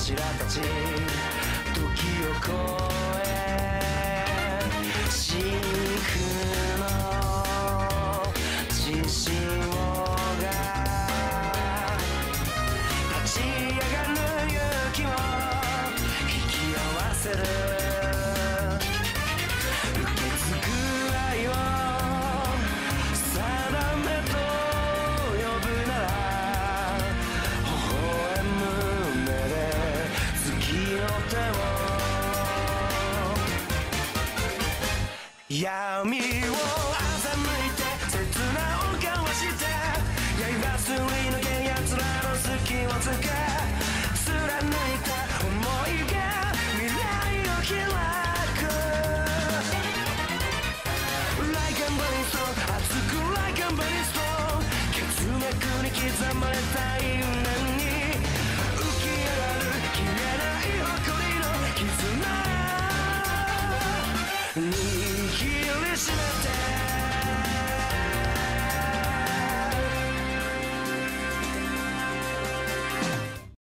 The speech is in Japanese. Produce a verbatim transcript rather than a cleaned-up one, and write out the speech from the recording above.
柱たち時を超え真空の自信をが立ち上がる勇気を引き合わせる受け継ぐ愛を定めと呼ぶなら微笑む目で月の手を闇を欺いて刹那を交わして刃すり抜け奴らの隙をつけ貫いた想いが未来を開く Like a burning stone 熱く Like a burning stone 血脈に刻まれた因縁に浮き上がる消えない誇りの絆握りしめ